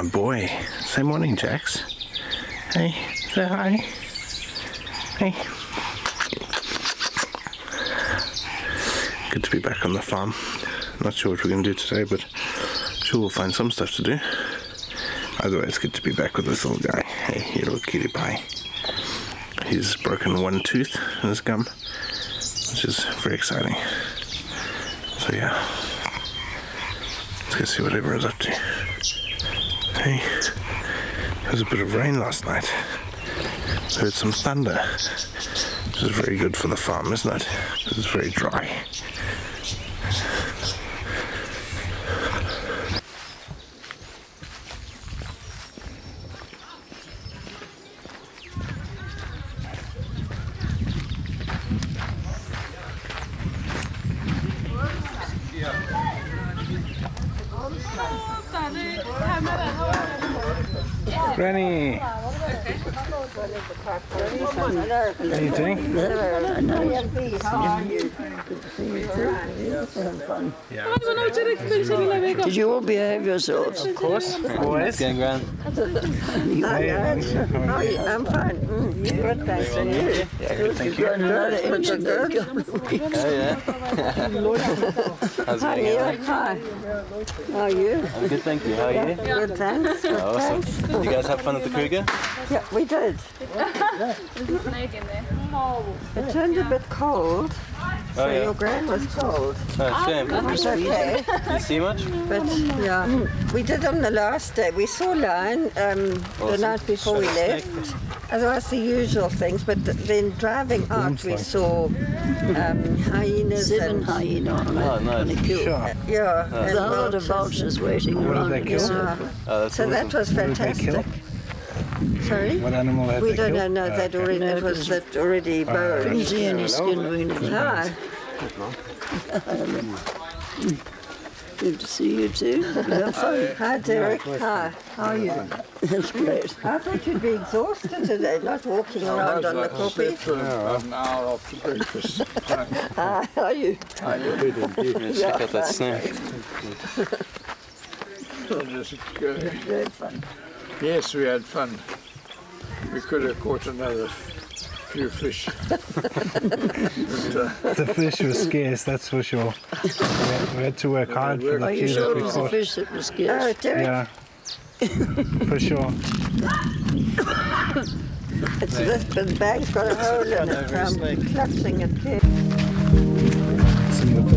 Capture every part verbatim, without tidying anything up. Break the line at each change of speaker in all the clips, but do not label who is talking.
my boy. Say morning, Jax. Hey, say hi. Hey. Good to be back on the farm. Not sure what we're going to do today, but sure we'll find some stuff to do. Either way, it's good to be back with this little guy. Hey, you little cutie pie. He's broken one tooth in his gum, which is very exciting. So yeah, let's go see what everyone's up to. Hey, there was a bit of rain last night. Heard some thunder, which is very good for the farm, isn't it? Because it's very dry. Granny! What are you doing?
Did you all behave yourselves?
Of course, always.
Going Gran?
I'm fine. Mm, good, thanks. And you?
Yeah, good, thank
You've
you.
got another inch of that couple of weeks.
Oh yeah. How's it
Hi,
going?
Neil. Hi. How are you?
I'm good, thank you. How are you?
Good, thanks. Good,
Oh, awesome.
thanks.
Did you guys have fun at the Kruger?
Yeah, we did. It turned a bit cold, so
Oh yeah.
your gran was cold.
Oh, shame.
It was okay,
Did you see much?
but yeah. We did on the last day. We saw lion um, the
Awesome.
night before we left. Otherwise the usual things, but th then driving out we saw um, hyenas
Seven
and
hyena on
Oh,
it.
nice.
Sure.
yeah, and
There's a lot of
vultures.
vultures waiting
What did
around.
they
in
kill?
the
Yeah.
circle.
Oh, that's
So
awesome.
that was
What did they kill?
fantastic. Sorry?
What animal had
We
they
don't
killed?
know, no,
Oh,
they'd
okay.
already, it was that already buried.
Didn't see any skin or anything.
Hi.
Good to see you too. You have fun.
Hi, Derek. Hi. How are you?
That's great.
I thought you'd be exhausted today, not walking around on the copy.
An hour after breakfast.
Hi, how are you?
Yeah, check out that snake.
Just go.
Very fun.
Yes, we had fun. We could have caught another few fish. But, uh,
The fish was scarce, that's for sure. We had, we had to work hard for
Are
the
you
few
sure
that
it
we
was the
caught.
fish that was
Oh,
scarce?
Derek,
Yeah, for sure.
it's this, the bag's got a hole in it, so I'm clutching it here.
Some of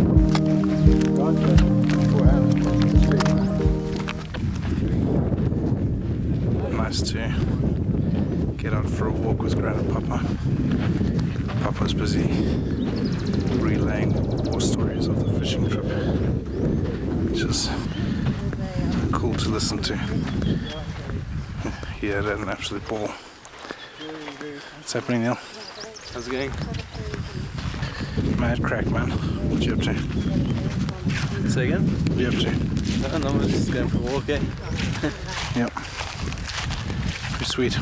the nice to get out for a walk with Gran and Papa. Papa's busy relaying war stories of the fishing trip, which is cool to listen to. He had an absolute ball. What's happening, Neil?
How's it going?
Mad crack, man. What you up to?
Say again?
What you up to?
Oh, no, we're just going for a walk, eh?
Yep. Pretty sweet.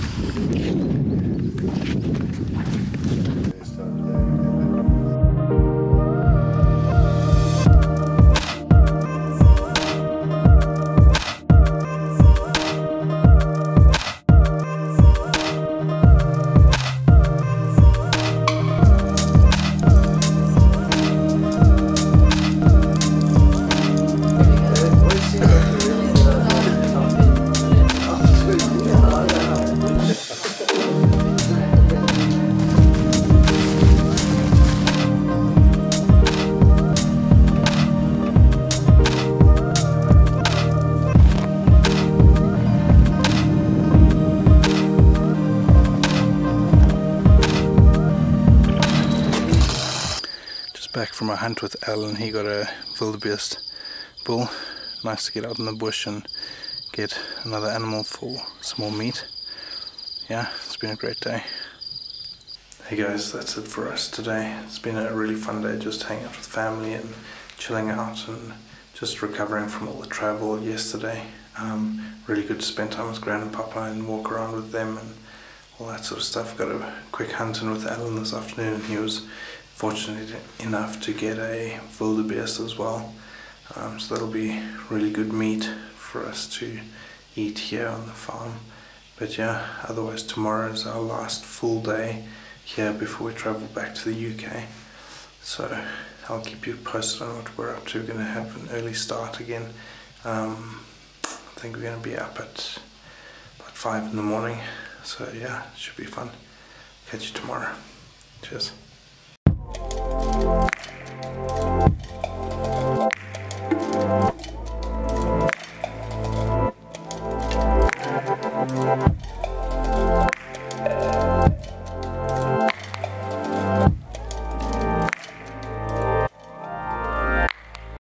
Back from a hunt with Allan. He got a Wildebeest bull. Nice to get out in the bush and get another animal for some more meat. Yeah, it's been a great day. Hey guys, that's it for us today. It's been a really fun day just hanging out with family and chilling out and just recovering from all the travel yesterday. Um, really good to spend time with Gran and Papa and walk around with them and all that sort of stuff. Got a quick hunt in with Allan this afternoon and he was fortunate enough to get a Wildebeest as well. Um, so that'll be really good meat for us to eat here on the farm. But yeah, otherwise tomorrow is our last full day here before we travel back to the U K. So I'll keep you posted on what we're up to. We're going to have an early start again. Um, I think we're going to be up at about five in the morning. So yeah, it should be fun. Catch you tomorrow. Cheers.